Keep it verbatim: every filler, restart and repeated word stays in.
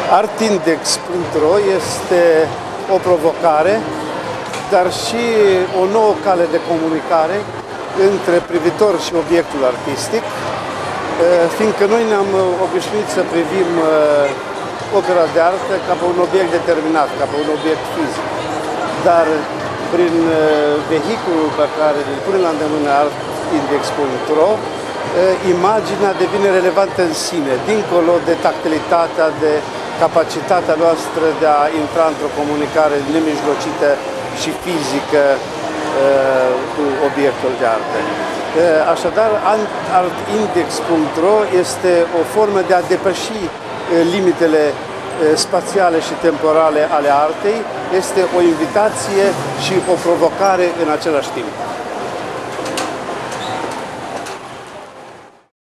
Artindex punct ro este o provocare, dar și o nouă cale de comunicare între privitor și obiectul artistic, fiindcă noi ne-am obișnuit să privim opera de artă ca pe un obiect determinat, ca pe un obiect fizic. Dar prin vehiculul pe care îl pune la îndemână Artindex punct ro, imaginea devine relevantă în sine, dincolo de tactilitatea, de capacitatea noastră de a intra într-o comunicare nemijlocită și fizică cu obiectul de artă. Așadar, Artindex punct ro este o formă de a depăși limitele spațiale și temporale ale artei, este o invitație și o provocare în același timp.